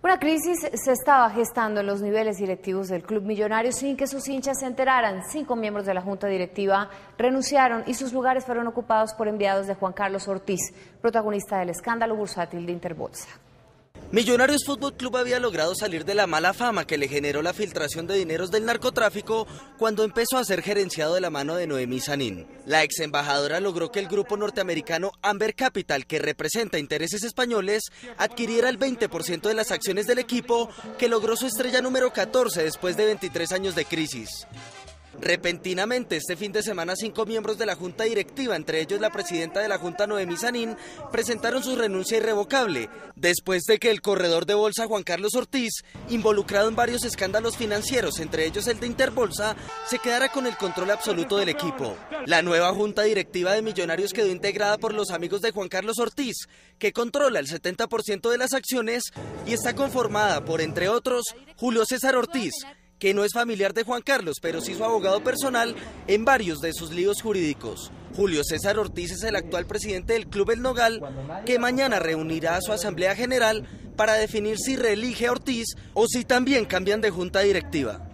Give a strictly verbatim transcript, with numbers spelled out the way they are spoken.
Una crisis se estaba gestando en los niveles directivos del Club Millonario sin que sus hinchas se enteraran. Cinco miembros de la Junta Directiva renunciaron y sus lugares fueron ocupados por enviados de Juan Carlos Ortiz, protagonista del escándalo bursátil de Interbolsa. Millonarios Fútbol Club había logrado salir de la mala fama que le generó la filtración de dineros del narcotráfico cuando empezó a ser gerenciado de la mano de Noemí Sanín. La ex embajadora logró que el grupo norteamericano Amber Capital, que representa intereses españoles, adquiriera el veinte por ciento de las acciones del equipo, que logró su estrella número catorce después de veintitrés años de crisis. Repentinamente, este fin de semana, cinco miembros de la Junta Directiva, entre ellos la presidenta de la Junta, Noemí Sanín, presentaron su renuncia irrevocable, después de que el corredor de bolsa Juan Carlos Ortiz, involucrado en varios escándalos financieros, entre ellos el de Interbolsa, se quedara con el control absoluto del equipo. La nueva Junta Directiva de Millonarios quedó integrada por los amigos de Juan Carlos Ortiz, que controla el setenta por ciento de las acciones, y está conformada por, entre otros, Julio César Ortiz, que no es familiar de Juan Carlos, pero sí su abogado personal en varios de sus líos jurídicos. Julio César Ortiz es el actual presidente del Club El Nogal, que mañana reunirá a su asamblea general para definir si reelige a Ortiz o si también cambian de junta directiva.